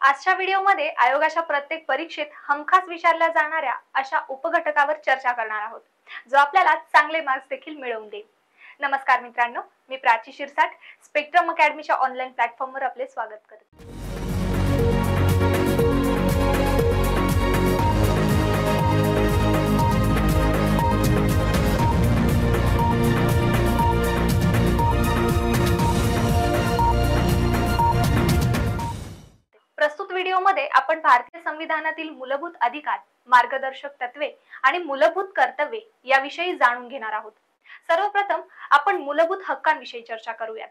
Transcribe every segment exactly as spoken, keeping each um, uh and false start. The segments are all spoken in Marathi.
आजच्या व्हिडिओमध्ये आयोगाच्या प्रत्येक परीक्षेत हमखास विचारल्या जाणाऱ्या अशा उपघटकावर चर्चा करणार आहोत, जो आपल्याला चांगले मार्क्स देखील मिळवून देईल. नमस्कार मित्रांनो, मी प्राची शिरसाट स्पेक्ट्रम अकॅडमीच्या ऑनलाईन प्लॅटफॉर्मवर आपले स्वागत करते. प्रस्तुत व्हिडिओमध्ये आपण भारतीय संविधानातील मूलभूत अधिकार, मार्गदर्शक तत्वे आणि मूलभूत कर्तव्ये याविषयी जाणून घेणार आहोत. सर्वप्रथम आपण मूलभूत हक्कांविषयी चर्चा करूया.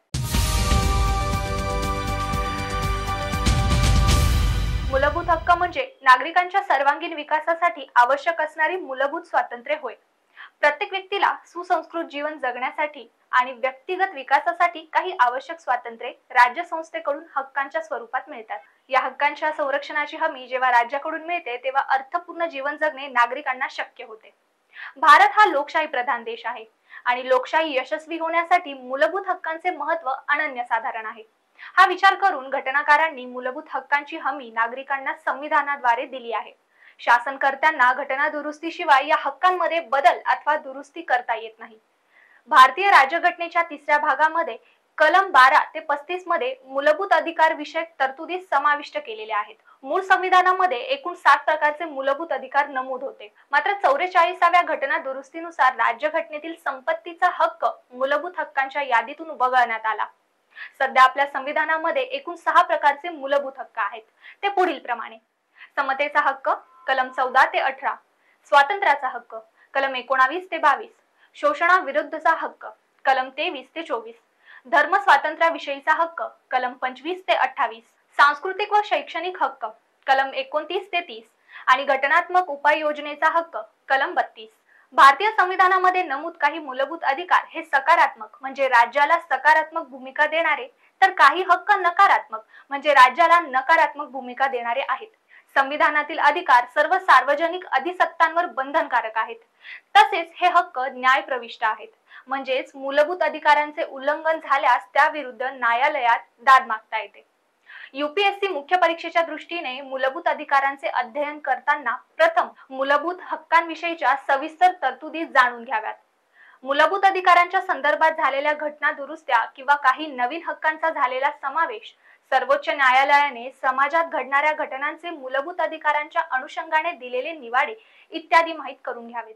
मूलभूत हक्क म्हणजे नागरिकांच्या सर्वांगीण विकासासाठी आवश्यक असणारी मूलभूत स्वातंत्र्य होय. प्रत्येक व्यक्तीला सुसंस्कृत जीवन जगण्यासाठी आणि व्यक्तिगत विकासासाठी काही आवश्यक स्वातंत्र्ये राज्य संस्थेकडून हक्कांच्या स्वरूपात मिळतात. या हक्कांच्या संरक्षणाची हमी जेव्हा राज्याकडून मिळते तेव्हा अर्थपूर्ण जीवन जगणे नागरिकांना शक्य होते. भारत हा लोकशाही प्रधान देश आहे आणि लोकशाही यशस्वी होण्यासाठी मूलभूत हक्कांचे महत्त्व अनन्यसाधारण आहे. हा विचार करून घटनाकारांनी मूलभूत हक्कांची हमी नागरिकांना संविधानाद्वारे दिली आहे. शासनकर्त्यांना घटना दुरुस्तीशिवाय या हक्कांमध्ये बदल अथवा दुरुस्ती करता येत नाही. भारतीय राज्यघटनेच्या तिसऱ्या भागामध्ये कलम बारा ते पस्तीस मध्ये मूलभूत अधिकार विषयक तरतुदी समाविष्ट केलेल्या आहेत. मूळ संविधानामध्ये एकूण सात प्रकारचे मूलभूत अधिकार नमूद होते. मात्र चौवेचाळीसाव्या घटना दुरुस्तीनुसार राज्यघटनेतील संपत्तीचा हक्क मूलभूत हक्कांच्या यादीतून वगळण्यात आला. सध्या आपल्या संविधानामध्ये एकूण सहा प्रकारचे मूलभूत हक्क आहेत. ते पुढील प्रमाणे: समतेचा हक्क कलम चौदा ते अठरा, स्वातंत्र्याचा हक्क कलम एकोणावीस ते बावीस, शोषणाविरुद्धचा हक्क कलम तेवीस ते चोवीस, धर्म स्वातंत्र्याविषयीचा हक्क कलम पंचवीस ते अठ्ठावीस, सांस्कृतिक व शैक्षणिक हक्क कलम एकोणतीस ते तीस आणि घटनात्मक उपाययोजनेचा हक्क कलम बत्तीस. भारतीय संविधानामध्ये नमूद काही मूलभूत अधिकार हे सकारात्मक म्हणजे राज्याला सकारात्मक भूमिका देणारे, तर काही हक्क नकारात्मक म्हणजे राज्याला नकारात्मक भूमिका देणारे आहेत. संविधानातील अधिकार सर्व सार्वजनिक अधिसत्तांवर बंधनकारक आहेत. तसेच हे हक्क न्यायप्रविष्ट आहेत, म्हणजेच मूलभूत अधिकारांचे उल्लंघन झाल्यास त्याविरुद्ध न्यायालयात दाद मागता येते. यूपीएससी मुख्य परीक्षेच्या दृष्टीने मूलभूत अधिकारांचे अध्ययन करताना प्रथम मूलभूत हक्कांविषयीच्या सविस्तर तरतुदी जाणून घ्याव्यात. मूलभूत अधिकारांच्या संदर्भात झालेल्या घटना दुरुस्त्या किंवा काही नवीन हक्कांचा झालेला समावेश, सर्वोच्च न्यायालयाने समाजात घडणाऱ्या घटनांचे मूलभूत अधिकारांच्या अनुषंगाने दिलेले निवाडे इत्यादी माहित करून घ्यावेत.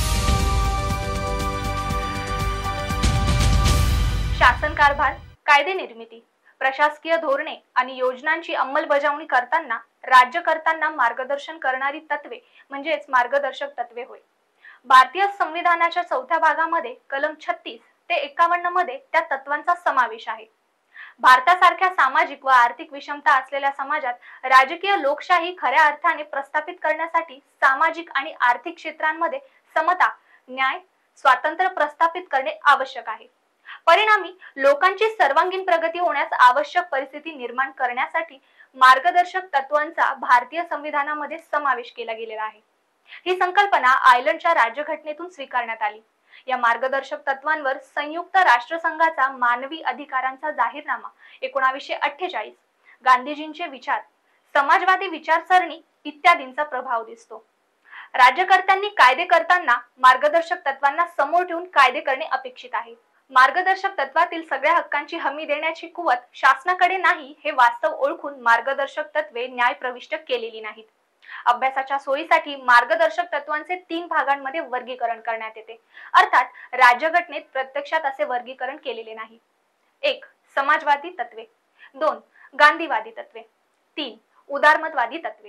शासन कारभार, कायदे निर्मिती, प्रशासकीय धोरणे आणि योजनांची अंमलबजावणी करताना राज्यकर्त्यांना मार्गदर्शन करणारी तत्वे म्हणजेच मार्गदर्शक तत्वे होय. भारतीय संविधानाच्या चौथ्या भागामध्ये कलम छत्तीस ते एकावन्न मध्ये त्या तत्वांचा समावेश आहे. भारतासारख्या सामाजिक व आर्थिक विषमता असलेल्या समाजात राजकीय लोकशाही खऱ्या अर्थाने प्रस्थापित करण्यासाठी सामाजिक आणि आर्थिक क्षेत्रांमध्ये समता, न्याय, स्वातंत्र्य प्रस्थापित करणे आवश्यक आहे. परिणामी लोकांची सर्वांगीण प्रगती होण्यास आवश्यक परिस्थिती निर्माण करण्यासाठी मार्गदर्शक तत्वांचा भारतीय संविधानामध्ये समावेश केला गेलेला आहे. ही संकल्पना आयर्लंडच्या राज्यघटनेतून स्वीकारण्यात आली. या मार्गदर्शक तत्वांवर संयुक्त राष्ट्रसंघाचा मानवी अधिकारांचा जाहीरनामा एकोणावीसशे अठ्ठेचाळीस, गांधीजींचे विचार, समाजवादी विचारसरणी इत्यादींचा प्रभाव दिसतो. राज्यकर्त्यांनी कायदे करताना मार्गदर्शक तत्वांना समोर ठेवून कायदे करणे अपेक्षित आहे. मार्गदर्शक तत्वातील सगळ्या हक्कांची हमी देण्याची कुवत शासनाकडे नाही हे वास्तव ओळखून मार्गदर्शक तत्वे न्यायप्रविष्ट केलेली नाहीत. अभ्यासाच्या सोयीसाठी मार्गदर्शक तत्वांचे तीन भागांमध्ये वर्गीकरण करण्यात येते. अर्थात राज्यघटनेत प्रत्यक्षात असे वर्गीकरण केलेले नाही. एक समाजवादी तत्वे, दोन गांधीवादी तत्वे, तीन उदारमतवादी तत्वे.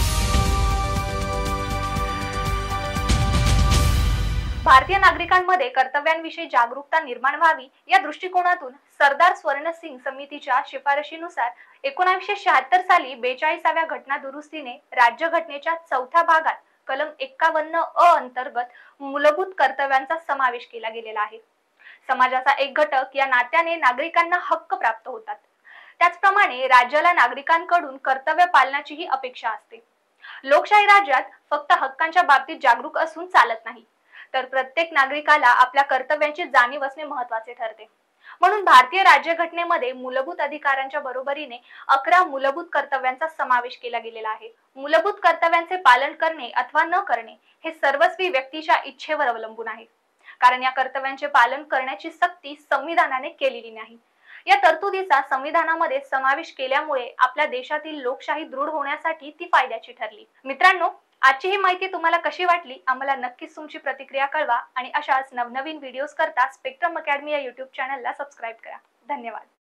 भारतीय नागरिकांमध्ये कर्तव्यांविषयी जागरूकता निर्माण व्हावी या दृष्टिकोनातून सरदार स्वर्णसिंग समितीच्या शिफारशीनुसार एकोणावीसशे शहात्तर साली बेचाळीसाव्या घटना दुरुस्तीने राज्यघटनेच्या चौथ्या भागात कलम एक्कावन्न अ अंतर्गत मूलभूत कर्तव्यांचा समावेश केला गेलेला आहे. समाजाचा एक घटक या नात्याने नागरिकांना हक्क प्राप्त होतात. त्याचप्रमाणे राज्याला नागरिकांकडून कर्तव्य पालनाचीही अपेक्षा असते. लोकशाही राज्यात फक्त हक्कांच्या बाबतीत जागरूक असून चालत नाही, तर प्रत्येक नागरिकाला आपल्या कर्तव्यांची जाणीव असणे महत्त्वाचे ठरते. म्हणून भारतीय राज्यघटनेमध्ये मूलभूत अधिकारांच्या बरोबरीने अकरा मूलभूत कर्तव्यांचा समावेश केला गेलेला आहे. मूलभूत कर्तव्यांचे पालन करणे अथवा न करणे हे सर्वस्वी व्यक्तीच्या इच्छेवर अवलंबून आहे, कारण या कर्तव्यांचे पालन करण्याची सक्ती संविधानाने केलेली नाही. या तरतुदीचा संविधानामध्ये समावेश केल्यामुळे आपल्या देशातील लोकशाही दृढ होण्यासाठी ती फायद्याची ठरली. मित्रांनो, आजची ही माहिती तुम्हाला कशी वाटली आम्हाला नक्कीच तुमची प्रतिक्रिया कळवा आणि अशाच नवनवीन व्हिडिओज करता स्पेक्ट्रम अकॅडमी या यूट्यूब चॅनलला सबस्क्राईब करा. धन्यवाद.